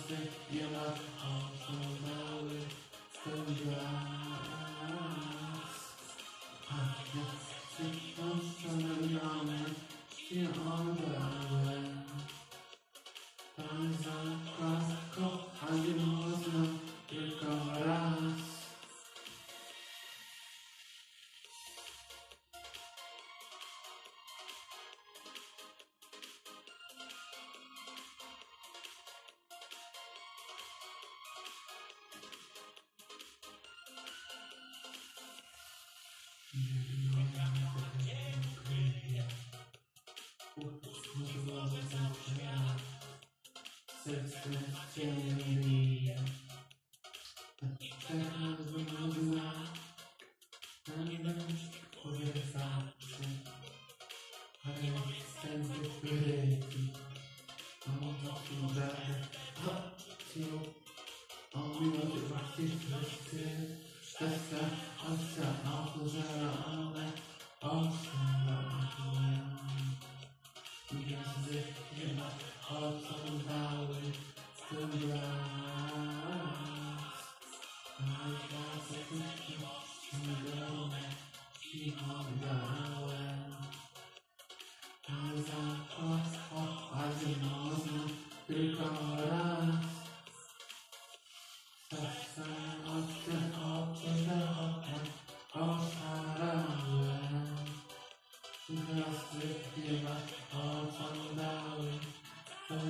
zasypiała, ocalały swój blask. A ja postanowiony się oddałem. Tam zakaz kochany można tylko raz. Serce cię bije, czekam znowu na miłość wystarczy, ale wstępy krytyki, mam to udarę, o miłość właśnie wszyscy, serce oceanowne, gwiazdy nieba ocalały swój blask. A ja zasypiałem, ci oddałem. A zakochać można tylko raz. Serce oszalałem. Gwiazdy nieba ocalały swój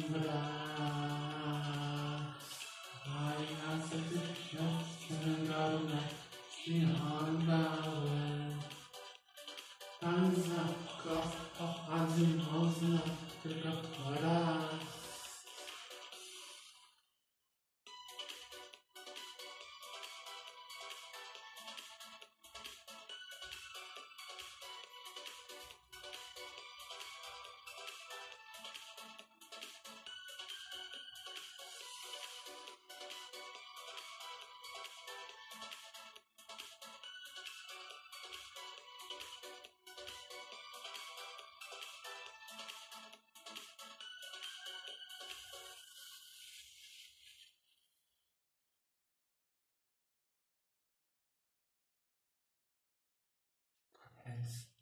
blask. A ja zasypiałem, ci oddałem. Tak zakochać można tylko raz. Yes.